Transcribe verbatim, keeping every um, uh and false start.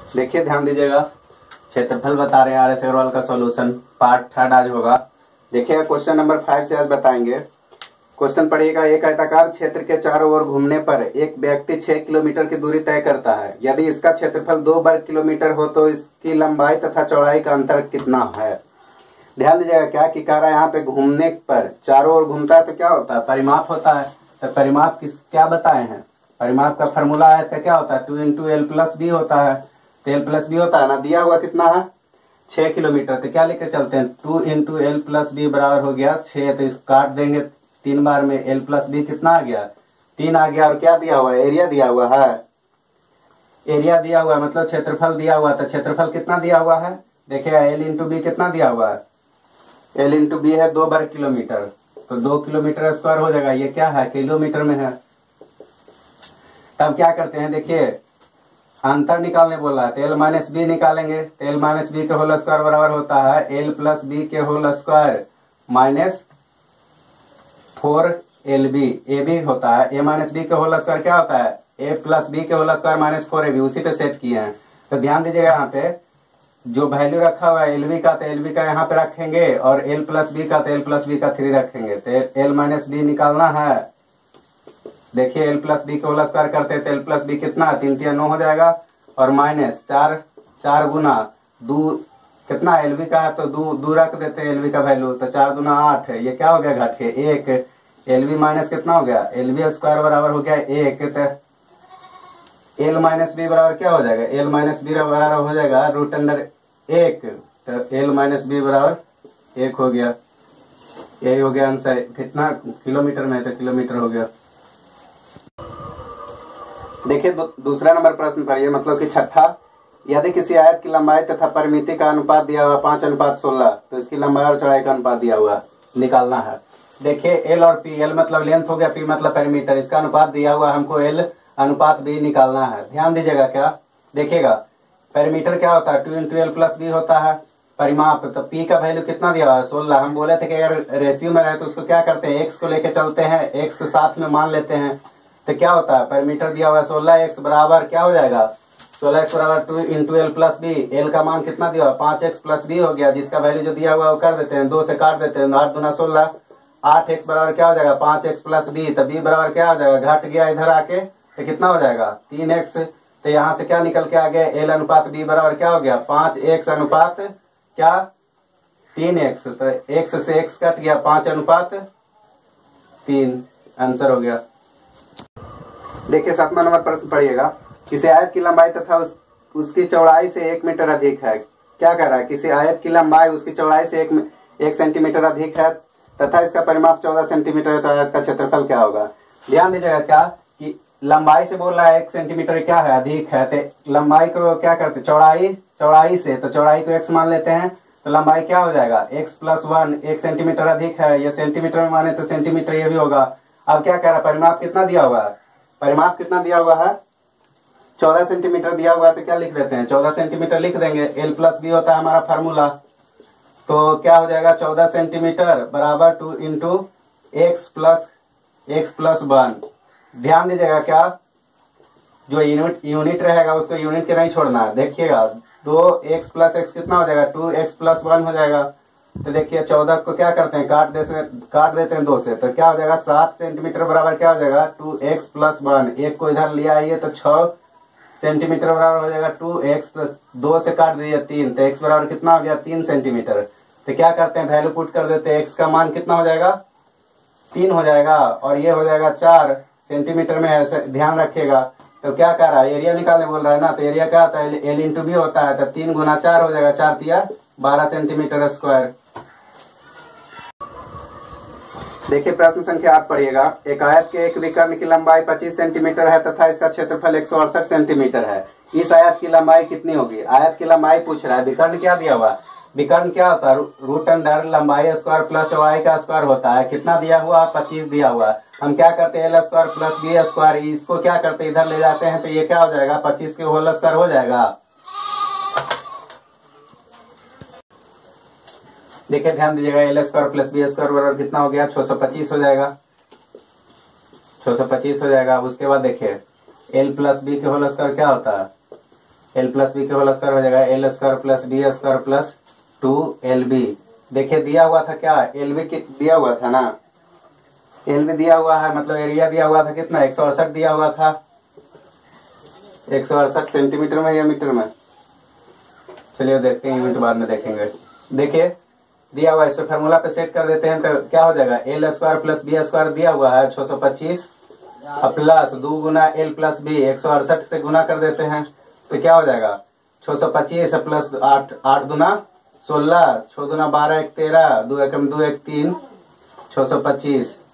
देखिए ध्यान दीजिएगा, क्षेत्रफल बता रहे हैं आर एस अग्रवाल का सॉल्यूशन पार्ट थर्ड आज होगा। देखिए क्वेश्चन नंबर फाइव से आज बताएंगे। क्वेश्चन पढ़िएगा, एक आयताकार क्षेत्र के चारों ओर घूमने पर एक व्यक्ति छह किलोमीटर की दूरी तय करता है। यदि इसका क्षेत्रफल दो वर्ग किलोमीटर हो तो इसकी लंबाई तथा चौड़ाई का अंतर कितना है। ध्यान दीजिएगा क्या कि कह रहा है, यहाँ पे घूमने पर चारों ओर घूमता है तो क्या होता है, परिमाप होता है। तो परिमाप किस क्या बताए हैं, परिमाप का फॉर्मूला है तो क्या होता है, two into L plus B होता है। तो एल प्लस बी होता है ना, दिया हुआ कितना है छह किलोमीटर। तो क्या लेके चलते हैं, two into L plus B बराबर हो गया छह। तो इसको काट देंगे तीन बार में, एल प्लस बी कितना आ गया, तीन आ गया। और क्या दिया हुआ है, एरिया दिया हुआ है, एरिया दिया हुआ है मतलब क्षेत्रफल दिया हुआ। तो क्षेत्रफल कितना दिया हुआ है, देखिएगा एल इंटू बी कितना दिया हुआ है, एल इंटू बी है दो वर्ग किलोमीटर। तो दो किलोमीटर स्क्वायर हो जाएगा, ये क्या है किलोमीटर में है। तब क्या करते हैं, देखिए अंतर निकालने बोला है तो एल माइनस बी निकालेंगे। तो एल माइनस बी के होल स्क्वायर बराबर होता है एल प्लस बी के whole square minus four L B. A B होता है ए माइनस बी के होल स्क्वायर क्या होता है, ए प्लस बी के whole square minus four A B. उसी पे सेट किए हैं। तो ध्यान दीजिएगा यहाँ पे जो वैल्यू रखा हुआ है एल बी का, तो एल बी का यहाँ पे रखेंगे और एल प्लस बी का तो एल प्लस बी का थ्री रखेंगे। तो एल माइनस बी निकालना है। देखिए एल प्लस बी को होल स्क्वायर करते हैं तो एल प्लस बी कितना, तीन तीन नौ हो जाएगा और माइनस चार चार गुना दो कितना एल बी का है तो दो दो रख देते हैं एल बी का वैल्यू। तो चार गुना आठ है, ये क्या हो गया घट के एक। एल बी माइनस कितना हो गया, एल बी स्क्वायर बराबर हो गया एक। तो एल माइनस बी बराबर क्या हो जाएगा, एल माइनस बी बराबर हो जाएगा रूट अंडर एक। तो एल माइनस बी बराबर एक हो गया। यही हो गया आंसर। कितना किलोमीटर में है तो किलोमीटर हो गया। देखिए दूसरा नंबर प्रश्न पढ़िए, मतलब कि छठा, यदि किसी आयत की लंबाई तथा परिमिति का अनुपात दिया हुआ पांच अनुपात सोलह तो इसकी लंबाई और चौड़ाई का अनुपात दिया हुआ निकालना है। देखिए एल और पी, एल मतलब लेंथ हो गया, पी मतलब परिमीटर, इसका अनुपात दिया हुआ हमको एल अनुपात बी निकालना है। ध्यान दीजिएगा क्या, देखिएगा परिमीटर क्या होता है, two into L plus B होता है। परिमाप तो पी का वैल्यू कितना दिया हुआ है सोलह। हम बोले थे कि अगर रेशियो में रहे तो उसको क्या करते हैं, एक्स को लेके चलते हैं, एक्स साथ में मान लेते हैं। तो क्या होता है, परिमीटर दिया हुआ है सोलह, एक्स बराबर क्या हो जाएगा, सोलह एक्स बराबर two into L plus B. L का मान कितना दिया हुआ, पांच एक्स प्लस बी हो गया, जिसका वैल्यू जो दिया हुआ है वो कर देते हैं, दो से काट देते हैं, आठ दुना सोलह, आठ एक्स बराबर क्या हो जाएगा पांच एक्स प्लस बी। तो बी बराबर क्या हो जाएगा, घट गया इधर आके तो कितना हो जाएगा तीन एक्स। तो यहाँ से क्या निकल के आ गया, एल अनुपात बी बराबर क्या हो गया, पांच एक्स अनुपात क्या तीन एक्स। तो एक्स से एक्स कट गया, पांच अनुपात तीन, आंसर हो गया। देखिए सातवां नंबर प्रश्न पढ़िएगा, किसी आयत की लंबाई तथा उस, उसकी चौड़ाई से एक मीटर अधिक है। क्या कह रहा है, किसी आयत की लंबाई उसकी चौड़ाई से एक, एक सेंटीमीटर अधिक है तथा इसका परिमाप चौदह सेंटीमीटर है तो आयत का क्षेत्रफल क्या होगा। ध्यान दीजिएगा क्या कि लंबाई से बोल रहा है एक सेंटीमीटर क्या है अधिक है, तो लंबाई को क्या करते, चौड़ाई चौड़ाई से, तो चौड़ाई को एक्स मान लेते हैं तो लंबाई क्या हो जाएगा एक्स प्लस वन, एक सेंटीमीटर अधिक है, ये सेंटीमीटर में माने तो सेंटीमीटर ये भी होगा। अब क्या कह रहा है, परिमाप कितना दिया हुआ है, परिमाप कितना दिया हुआ है चौदह सेंटीमीटर दिया हुआ है। तो क्या लिख देते हैं, चौदह सेंटीमीटर लिख देंगे। एल प्लस बी होता है हमारा फार्मूला, तो क्या हो जाएगा चौदह सेंटीमीटर बराबर two into X plus X plus one. ध्यान दीजिएगा क्या, जो यूनिट यूनिट रहेगा उसको यूनिट के नहीं छोड़ना है। देखिएगा दो एक्स प्लस एक्स कितना हो जाएगा, टू एक्स प्लस वन हो जाएगा। तो देखिए चौदह को क्या करते हैं, काट देते काट देते हैं दो से, तो क्या हो जाएगा सात सेंटीमीटर बराबर क्या हो जाएगा टू एक्स प्लस वन। एक को इधर लिया आइए तो छह सेंटीमीटर बराबर हो जाएगा टू एक्स, तो दो से काट दीजिए तीन, तो एक्स बराबर कितना हो गया तीन सेंटीमीटर। तो क्या करते हैं वैल्यू पुट कर देते हैं, एक्स का मान कितना हो जाएगा तीन हो जाएगा और ये हो जाएगा चार सेंटीमीटर में है, ध्यान रखिएगा। तो क्या कर रहा है, एरिया निकालने बोल रहा है ना, तो एरिया क्या होता है एल इंटू बी होता है। तो तीन गुना चार हो जाएगा, चार तिया बारह सेंटीमीटर स्क्वायर। देखिए प्रश्न संख्या आठ पढ़िएगा, एक आयत के एक विकर्ण की लंबाई पच्चीस सेंटीमीटर है तथा इसका क्षेत्रफल एक सौ अड़सठ सेंटीमीटर है। इस आयत की लंबाई कितनी होगी। आयत की लंबाई पूछ रहा है, विकर्ण क्या दिया हुआ, विकर्ण क्या होता है रूट अंडर लंबाई स्क्वायर प्लस चौड़ाई का स्क्वायर होता है। कितना दिया हुआ, पच्चीस दिया हुआ। हम क्या करते हैं L square plus B square, इसको क्या करते हैं इधर ले जाते हैं तो ये क्या हो जाएगा पच्चीस के होल स्क्वायर हो जाएगा। देखिए ध्यान दीजिएगा, L square plus B square बराबर कितना हो गया छह सौ पच्चीस हो जाएगा, छह सौ पच्चीस हो जाएगा। उसके बाद देखिए एल प्लस बी के होल स्क्वायर क्या होता है, एल प्लस बी के होल स्क्वायर हो जाएगा L square plus B square plus two L B. देखिए दिया हुआ था क्या, एल बी दिया हुआ था ना, एल बी दिया हुआ है, मतलब एरिया दिया हुआ था कितना, एक सौ अड़सठ दिया हुआ था, एक सौ अड़सठ सेंटीमीटर में या मीटर में, चलिए देखते हैं यूनिट बाद में देखेंगे। देखिए दिया हुआ, इस पे फार्मूला पे सेट कर देते हैं तो क्या हो जाएगा, L square plus B square दिया हुआ है छह सौ पच्चीस प्लस दो गुना एल प्लस बी एक सौ अड़सठ से गुना कर देते हैं तो क्या हो जाएगा, छह सौ पच्चीस प्लस आठ आठ दुना सोलह, छह दुना बारह, एक तेरह, दो एकम दो एक तीन, छह सौ पच्चीस